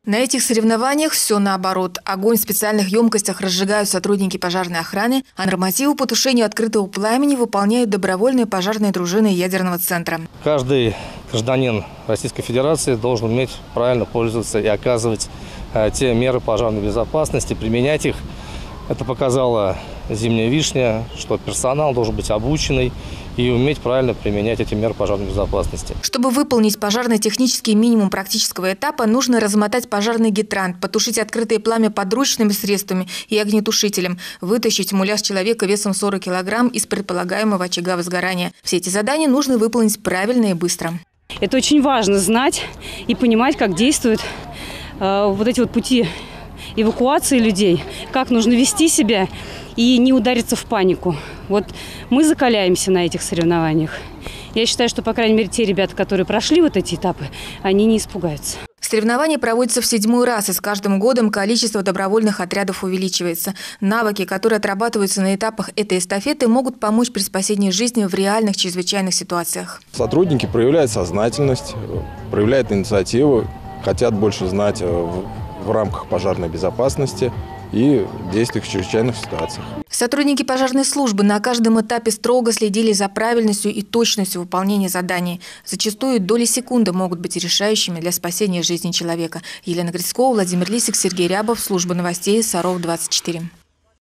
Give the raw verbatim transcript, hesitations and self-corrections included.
На этих соревнованиях все наоборот. Огонь в специальных емкостях разжигают сотрудники пожарной охраны, а нормативы по тушению открытого пламени выполняют добровольные пожарные дружины ядерного центра. Каждый гражданин Российской Федерации должен уметь правильно пользоваться и оказывать э, те меры пожарной безопасности, применять их. Это показала «Зимняя вишня», что персонал должен быть обученный и уметь правильно применять эти меры пожарной безопасности. Чтобы выполнить пожарно-технический минимум практического этапа, нужно размотать пожарный гидрант, потушить открытое пламя подручными средствами и огнетушителем, вытащить муляж человека весом сорок килограмм из предполагаемого очага возгорания. Все эти задания нужно выполнить правильно и быстро. Это очень важно знать и понимать, как действуют э, вот эти вот пути эвакуации людей, как нужно вести себя и не удариться в панику. Вот мы закаляемся на этих соревнованиях. Я считаю, что, по крайней мере, те ребята, которые прошли вот эти этапы, они не испугаются. Соревнования проводятся в седьмой раз, и с каждым годом количество добровольных отрядов увеличивается. Навыки, которые отрабатываются на этапах этой эстафеты, могут помочь при спасении жизни в реальных чрезвычайных ситуациях. Сотрудники проявляют сознательность, проявляют инициативу, хотят больше знать в, в рамках пожарной безопасности и действиях в чрезвычайных ситуациях. Сотрудники пожарной службы на каждом этапе строго следили за правильностью и точностью выполнения заданий. Зачастую доли секунды могут быть решающими для спасения жизни человека. Елена Грицкова, Владимир Лисик, Сергей Рябов, служба новостей Саров двадцать четыре.